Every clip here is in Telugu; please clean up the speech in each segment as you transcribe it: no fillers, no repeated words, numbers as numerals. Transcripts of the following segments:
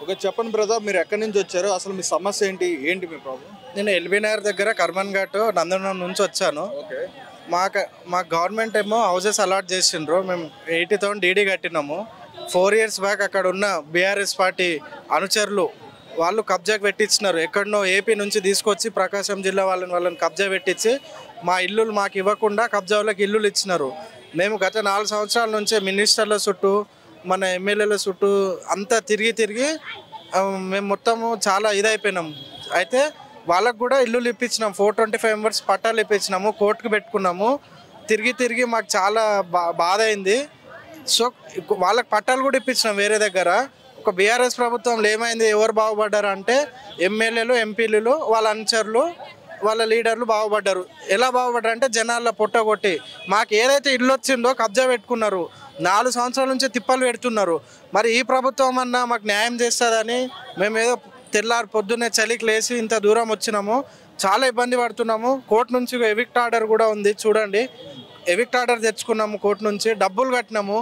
ఓకే, చెప్పండి బ్రదర్, మీరు ఎక్కడి నుంచి వచ్చారు, అసలు మీ సమస్య ఏంటి, ఏంటి మీ ప్రాబ్లం? నేను ఎల్బీ నగర్ దగ్గర కర్మన్ ఘాట్ నందనం నుంచి వచ్చాను. ఓకే, మా గవర్నమెంట్ ఏమో హౌసెస్ అలాట్ చేసిండ్రు. మేము 80,000 డీడీ కట్టినాము. 4 years బ్యాక్ అక్కడ ఉన్న బీఆర్ఎస్ పార్టీ అనుచరులు వాళ్ళు కబ్జాకి పెట్టించినారు. ఎక్కడనో ఏపీ నుంచి తీసుకొచ్చి ప్రకాశం జిల్లా వాళ్ళని కబ్జా పెట్టించి మా ఇల్లులు మాకు ఇవ్వకుండా కబ్జా వాళ్ళకి ఇల్లులు ఇచ్చినారు. మేము గత 4 సంవత్సరాల నుంచే మినిస్టర్ల చుట్టూ మన ఎమ్మెల్యేల చుట్టూ అంతా తిరిగి మేము మొత్తము చాలా ఇదైపోయినాం. అయితే వాళ్ళకు కూడా ఇల్లులు ఇప్పించినాం. 425 members పట్టాలు ఇప్పించినాము. కోర్టుకు పెట్టుకున్నాము. తిరిగి మాకు చాలా బాధ అయింది. సో వాళ్ళకి పట్టాలు కూడా ఇప్పించినాం వేరే దగ్గర. ఒక బీఆర్ఎస్ ప్రభుత్వంలో ఏమైంది, ఎవరు బాగుపడ్డారు అంటే ఎమ్మెల్యేలు, ఎంపీలు, వాళ్ళ అనుచరులు, వాళ్ళ లీడర్లు బాగుపడ్డారు. ఎలా బాగుపడ్డారు అంటే జనాల్లో పొట్టగొట్టి మాకు ఏదైతే ఇల్లు వచ్చిందో కబ్జా పెట్టుకున్నారు. 4 సంవత్సరాల నుంచి తిప్పలు పెడుతున్నారు. మరి ఈ ప్రభుత్వం అన్నా మాకు న్యాయం చేస్తుందని మేము ఏదో తెల్లారి పొద్దున్నే చలికి లేచి ఇంత దూరం వచ్చినాము. చాలా ఇబ్బంది పడుతున్నాము. కోర్టు నుంచి ఎవిక్ట్ ఆర్డర్ కూడా ఉంది, చూడండి. ఎవిక్ట్ ఆర్డర్ తెచ్చుకున్నాము కోర్టు నుంచి, డబ్బులు కట్టినాము.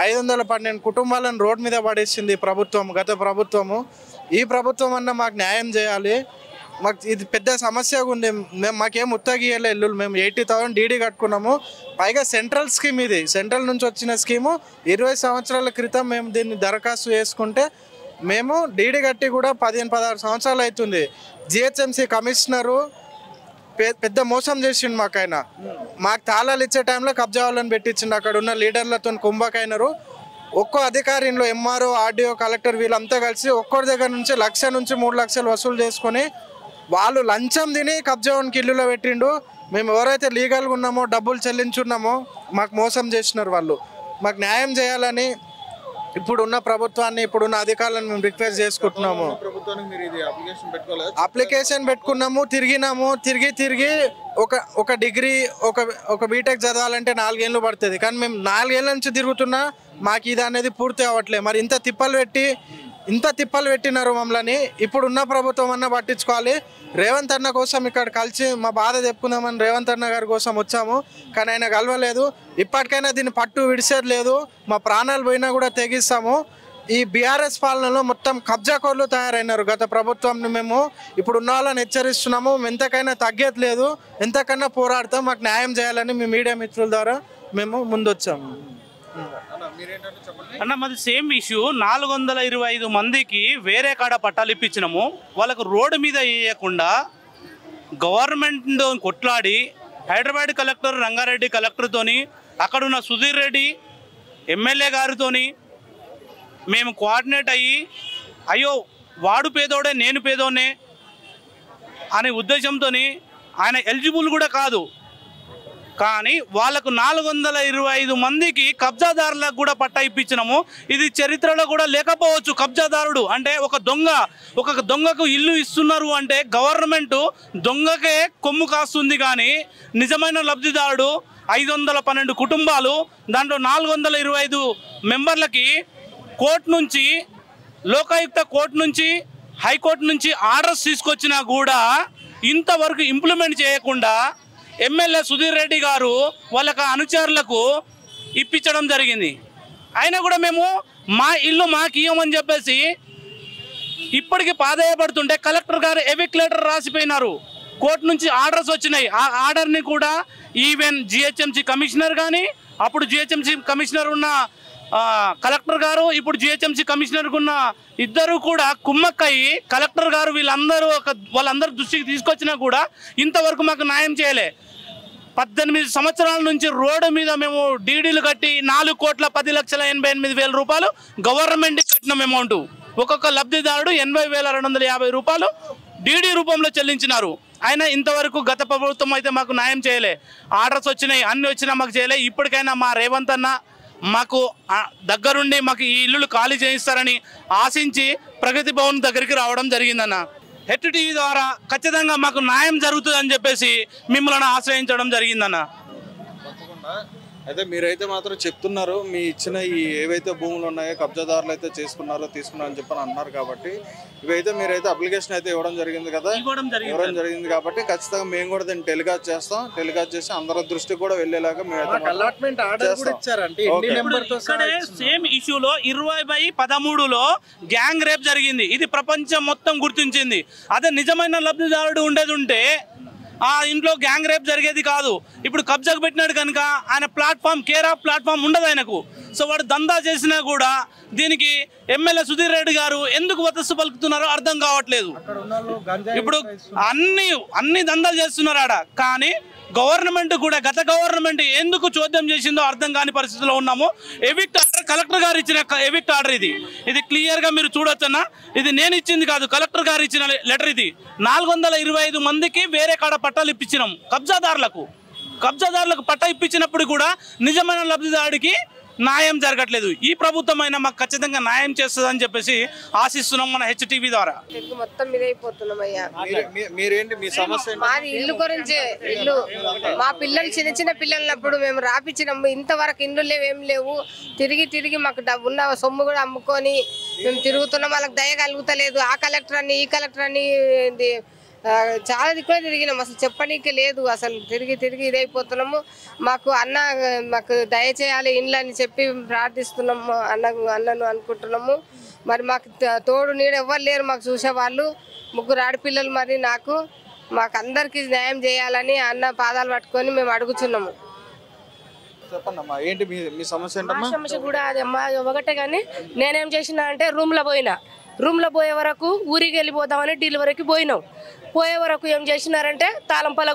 512 కుటుంబాలను రోడ్డు మీద పడేసింది ప్రభుత్వం, గత ప్రభుత్వము. ఈ ప్రభుత్వం అన్నా మాకు న్యాయం చేయాలి. మాకు ఇది పెద్ద సమస్యగా ఉంది. మాకేం ఉత్తగియలే ఇల్లు. మేము 80,000 డీడీ కట్టుకున్నాము. పైగా సెంట్రల్ స్కీమ్, ఇది సెంట్రల్ నుంచి వచ్చిన స్కీము. 20 సంవత్సరాల క్రితం మేము దీన్ని దరఖాస్తు చేసుకుంటే మేము డీడీ కట్టి కూడా 15-16 సంవత్సరాలు అవుతుంది. జిహెచ్ఎంసీ కమిషనరు పెద్ద మోసం చేసిండు మాకు. ఆయన మాకు తాళాలు ఇచ్చే టైంలో కబ్జా వాళ్ళని పెట్టించిండు. అక్కడ ఉన్న లీడర్లతో కుంభకైనరు. ఒక్కో అధికారిలో ఎంఆర్ఓ, ఆర్డీఓ, కలెక్టర్ వీళ్ళంతా కలిసి ఒక్కరి దగ్గర నుంచి 1,00,000 నుంచి 3 లక్షలు వసూలు చేసుకొని వాళ్ళు లంచం తిని కబ్జావానికి ఇల్లులో పెట్టిండు. మేము ఎవరైతే లీగల్గా ఉన్నామో, డబ్బులు చెల్లించున్నామో మాకు మోసం చేసినారు వాళ్ళు. మాకు న్యాయం చేయాలని ఇప్పుడున్న ప్రభుత్వాన్ని, ఇప్పుడున్న అధికారులను మేము రిక్వెస్ట్ చేసుకుంటున్నాము. అప్లికేషన్ పెట్టుకున్నాము, తిరిగినాము. తిరిగి ఒక డిగ్రీ, ఒక బీటెక్ చదవాలంటే 4 ఏళ్ళు పడుతుంది. కానీ మేము 4 ఏళ్ళ నుంచి తిరుగుతున్నా మాకు ఇది అనేది పూర్తి అవ్వట్లేదు. మరి ఇంత తిప్పలు పెట్టినారు మమ్మల్ని. ఇప్పుడున్న ప్రభుత్వం అన్న పట్టించుకోవాలి. రేవంత్ అన్న కోసం ఇక్కడ కలిసి మా బాధ చెప్పుకుందామని రేవంత్ అన్న గారి కోసం వచ్చాము. కానీ ఆయన కలవలేదు. ఇప్పటికైనా దీన్ని పట్టు విడిచేది లేదు. మా ప్రాణాలు పోయినా కూడా తెగిస్తాము. ఈ బీఆర్ఎస్ పాలనలో మొత్తం కబ్జాకోర్లు తయారైనారు గత ప్రభుత్వంని. మేము ఇప్పుడు ఉన్న వాళ్ళని హెచ్చరిస్తున్నాము. ఎంతకైనా తగ్గేది లేదు. ఎంతకన్నా పోరాడతాం. మాకు న్యాయం చేయాలని మీ మీడియా మిత్రుల ద్వారా మేము ముందొచ్చాము. అన్న మాది సేమ్ ఇష్యూ. 425 మందికి వేరే కాడ పట్టాలు ఇప్పించినాము. వాళ్ళకు రోడ్డు మీద వేయకుండా గవర్నమెంట్ కొట్లాడి హైదరాబాద్ కలెక్టర్ రంగారెడ్డి కలెక్టర్తోని, అక్కడున్న సుధీర్ రెడ్డి ఎమ్మెల్యే గారితోని మేము కోఆర్డినేట్ అయ్యి, అయ్యో వాడు పేదోడే నేను పేదోనే అనే ఉద్దేశంతో ఆయన ఎలిజిబుల్ కూడా కాదు. కానీ వాళ్ళకు 425 మందికి కబ్జాదారులకు కూడా పట్టా ఇప్పించినాము. ఇది చరిత్రలో కూడా లేకపోవచ్చు. కబ్జాదారుడు అంటే ఒక దొంగకు ఇల్లు ఇస్తున్నారు అంటే గవర్నమెంట్ దొంగకే కొమ్ము కాస్తుంది. కానీ నిజమైన లబ్ధిదారుడు 512 కుటుంబాలు, దాంట్లో 425 మెంబర్లకి కోర్టు నుంచి, లోకాయుక్త కోర్టు నుంచి, హైకోర్టు నుంచి ఆర్డర్స్ తీసుకొచ్చినా కూడా ఇంతవరకు ఇంప్లిమెంట్ చేయకుండా ఎమ్మెల్యే సుధీర్ రెడ్డి గారు వాళ్ళకి అనుచరులకు ఇప్పించడం జరిగింది. అయినా కూడా మేము మా ఇల్లు మాకు ఇవ్వమని చెప్పేసి ఇప్పటికీ పాదయపడుతుంటే కలెక్టర్ గారు ఎవిక్ట్ లెటర్ రాసిపోయినారు. కోర్టు నుంచి ఆర్డర్స్ వచ్చినాయి. ఆ ఆర్డర్ని కూడా ఈవెన్ జిహెచ్ఎంసీ కమిషనర్ కానీ, అప్పుడు జిహెచ్ఎంసీ కమిషనర్ ఉన్న కలెక్టర్ గారు, ఇప్పుడు జిహెచ్ఎంసీ కమిషనర్ ఉన్న ఇద్దరు కూడా కుమ్మక్కయ్యి కలెక్టర్ గారు వాళ్ళందరూ దృష్టికి తీసుకొచ్చినా కూడా ఇంతవరకు మాకు న్యాయం చేయలే. 18 సంవత్సరాల నుంచి రోడ్డు మీద మేము డీడీలు కట్టి 4,10,88,000 రూపాయలు గవర్నమెంట్ కట్టిన అమౌంట్. ఒక్కొక్క లబ్ధిదారుడు 80,250 రూపాయలు డీడీ రూపంలో చెల్లించినారు. అయినా ఇంతవరకు గత ప్రభుత్వం అయితే మాకు న్యాయం చేయలే. ఆర్డర్స్ వచ్చినాయి, అన్నీ వచ్చినా మాకు చేయలే. ఇప్పటికైనా మా రేవంత్ అన్న మాకు దగ్గరుండి మాకు ఈ ఇల్లులు ఖాళీ చేయిస్తారని ఆశించి ప్రగతి భవన్ దగ్గరికి రావడం జరిగిందన్న. హెడ్ టీవీ ద్వారా ఖచ్చితంగా మాకు న్యాయం జరుగుతుందని చెప్పేసి మిమ్మల్ని ఆశ్రయించడం జరిగిందన్న. అయితే మీరైతే మాత్రం చెప్తున్నారు మీ ఇచ్చిన ఈ ఏవైతే భూములు ఉన్నాయో కబ్జాదారులు అయితే తీసుకున్నారని చెప్పని అన్నారు కాబట్టి ఇవైతే మీరైతే అప్లికేషన్ అయితే ఇవ్వడం జరిగింది కదా, ఇవ్వడం జరిగింది కాబట్టి ఖచ్చితంగా మేము కూడా దీన్ని టెలికాస్ట్ చేస్తాం. టెలికాస్ట్ చేసి అందరి దృష్టికి కూడా వెళ్ళేలాగా సేమ్ ఇష్యూలో 20/13లో గ్యాంగ్ రేప్ జరిగింది. ఇది ప్రపంచం మొత్తం గుర్తించింది. అదే నిజమైన లబ్ధిదారుడు ఉండేది ఉంటే ఆ ఇంట్లో గ్యాంగ్ రేప్ జరిగేది కాదు. ఇప్పుడు కబ్జాకు పెట్టినాడు కనుక ఆయన ప్లాట్ఫామ్ కేర్ ఆఫ్ ప్లాట్ఫామ్ ఉండదు ఆయనకు. సో వాడు దందా చేసినా కూడా దీనికి ఎమ్మెల్యే సుధీర్ రెడ్డి గారు ఎందుకు వతస్సు పలుకుతున్నారో అర్థం కావట్లేదు. ఇప్పుడు అన్ని దందాలు చేస్తున్నారు ఆడ, కానీ గవర్నమెంట్ కూడా గత గవర్నమెంట్ ఎందుకు చోద్యం చేసిందో అర్థం కాని పరిస్థితిలో ఉన్నాము. ఎవిక్ట్ ఆర్డర్ కలెక్టర్ గారు ఇచ్చిన ఎవిక్ట్ ఆర్డర్ ఇది క్లియర్ గా మీరు చూడొచ్చన్నా. ఇది నేను ఇచ్చింది కాదు, కలెక్టర్ గారు ఇచ్చిన లెటర్. ఇది 425 మందికి వేరే కాడ పట్టాలు ఇప్పించినాం. కబ్జాదారులకు పట్టా ఇప్పించినప్పుడు కూడా నిజమైన లబ్ధిదారుడికి న్యాయం జరగట్లేదు. ఈ ప్రభుత్వం అయినా మాకు ఖచ్చితంగా న్యాయం చేస్తుందని చెప్పేసి ఆశిస్తున్నాం మన HTV ద్వారా. మొత్తం మీదైపోతున్నామయ్యా. మీరేంటి మీ సమస్య? మాది ఇల్లు గురించి, ఇల్లు మా పిల్లలు చిన్న పిల్లలప్పుడు మేము రాపించినాము. ఇంతవరకు ఇల్లు లేవు, ఏం లేవు. తిరిగి మాకు ఉన్న సొమ్ము కూడా అమ్ముకొని మేము తిరుగుతున్నాం. వాళ్ళకి దయ కలుగుతలేదు. ఆ కలెక్టర్ అని ఈ కలెక్టర్ అని చాలా దిక్కునే తిరిగినాం. అసలు చెప్పనీకే లేదు. అసలు తిరిగి ఇదైపోతున్నాము. మాకు దయచేయాలి ఇండ్లు అని చెప్పి ప్రార్థిస్తున్నాము. అన్నను అనుకుంటున్నాము. మరి మాకు తోడు నీడ ఎవ్వరు లేరు మాకు చూసేవాళ్ళు. 3 ఆడపిల్లలు. మరి మాకు అందరికీ న్యాయం చేయాలని అన్న పాదాలు పట్టుకొని మేము అడుగుతున్నాము. చెప్పండమ్మా, ఏంటి మీ సమస్య? సమస్య కూడా అదమ్మా ఒకటే. కానీ నేనేం చేసినా అంటే రూమ్లో పోయే వరకు ఊరికి వెళ్ళిపోదామని డెలివరీకి పోయే వరకు ఏం చేసినారంటే తాళం పొల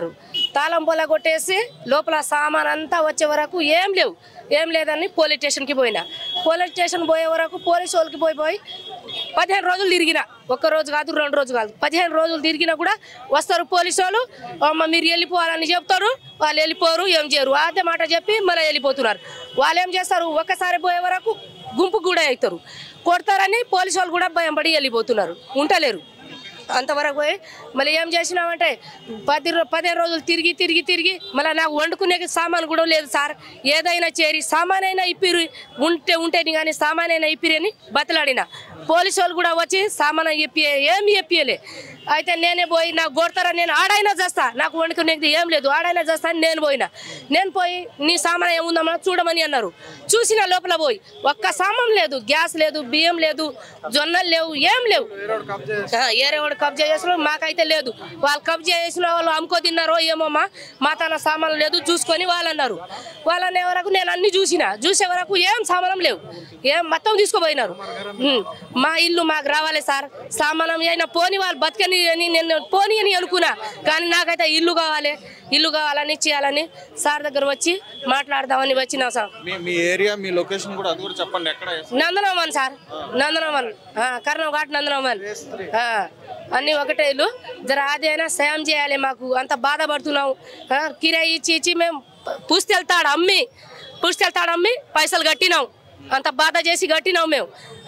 కొట్టేసి లోపల సామాన్ అంతా వచ్చే వరకు ఏం లేదని పోలీస్ స్టేషన్కి పోలీస్ స్టేషన్ పోయే వరకు పోలీసు వాళ్ళకి పోయి 15 రోజులు తిరిగిన. 1 రోజు కాదు 2 రోజు కాదు 15 రోజులు తిరిగినా కూడా వస్తారు పోలీసు వాళ్ళు. మీరు వెళ్ళిపోవాలని చెప్తారు, వాళ్ళు వెళ్ళిపోరు, ఏం చేయరు. అదే మాట చెప్పి మళ్ళీ వెళ్ళిపోతున్నారు. వాళ్ళు ఏం చేస్తారు, ఒక్కసారి పోయే వరకు గుంపు కూడా అవుతారు, కొడతారని పోలీసు వాళ్ళు కూడా భయం పడి వెళ్ళిపోతున్నారు, ఉంటలేరు. అంతవరకు పోయి మళ్ళీ ఏం చేసినామంటే 15 రోజులు తిరిగి మళ్ళీ నాకు వండుకునే సామాన్ కూడా లేదు సార్. ఏదైనా చేరి సామాన్ అయినా ఇప్పిరు, ఉంటే కానీ సామాన్ అయినా ఇప్పిరి అని బతలాడిన. పోలీసు వాళ్ళు కూడా వచ్చి సామాన్ ఏమి ఇప్పియలే. అయితే నేనే పోయి నాకు కొడతారా, నేను ఆడైనా చేస్తా, నాకు వండుకునేది ఏం లేదు, ఆడైనా చేస్తా అని నేను పోయి నీ సామాన్ ఏముందమ్మా చూడమని అన్నారు. చూసిన లోపల పోయి ఒక్క సామాన్ లేదు, గ్యాస్ లేదు, బియ్యం లేదు, జొన్నలు లేవు, ఏం లేవు. ఏరేవాడు కబ్జా చేసిన మాకైతే లేదు. వాళ్ళు కబ్జా చేసిన వాళ్ళు అమ్ముకో తిన్నారో ఏమమ్మా, మా తన సామాన్లు లేదు చూసుకొని వాళ్ళు అన్నారు. వాళ్ళనే వరకు నేను అన్ని చూసే వరకు ఏం సామానం లేవు, ఏం మొత్తం తీసుకుపోయినారు. మా ఇల్లు మాకు రావాలి సార్, సామానం అయినా పోని వాళ్ళు బతకని నేను పోని అని అనుకున్నా. కానీ నాకైతే ఇల్లు కావాలని చేయాలని సార్ దగ్గర వచ్చి మాట్లాడదామని వచ్చినా సార్. మీ ఏరియా మీ లొకేషన్ కూడా అది కూడా చెప్పండి. ఎక్కడ? నందనవన్ సార్, నందనవన్, కర్ణంఘాట్ నందనవన్. అన్నీ ఒకటే ఇల్లు. జర అదైనా సాయం చేయాలి మాకు. అంత బాధపడుతున్నాం. కిరాయి ఇచ్చి మేము పుస్తెళ్తాడు అమ్మి పైసలు కట్టినాం. అంత బాధ చేసి కట్టినాం మేము.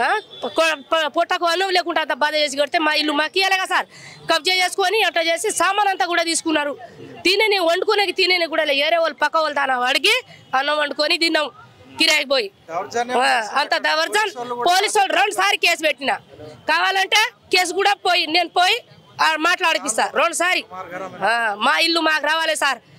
పొట్టకు అన్నం లేకుండా అంత బాధ చేసి కడితే మా ఇల్లు మాకు ఇవ్వలేగా సార్. కబ్జా చేసుకొని అట్లా చేసి సామాన్ అంతా కూడా తీసుకున్నారు. తినేని కూడా ఏరే వాళ్ళు పక్క వాళ్ళు దాని అడిగి అన్నం వండుకొని తిన్నాం కిరాయికి పోయి. అంత దవర్జన్ పోలీసు వాళ్ళు 2 సార్లు కేసు పెట్టిన. కావాలంటే కేసు కూడా నేను పోయి మాట్లాడిపిస్తా 2 సారి. మా ఇల్లు మాకు రావాలి సార్.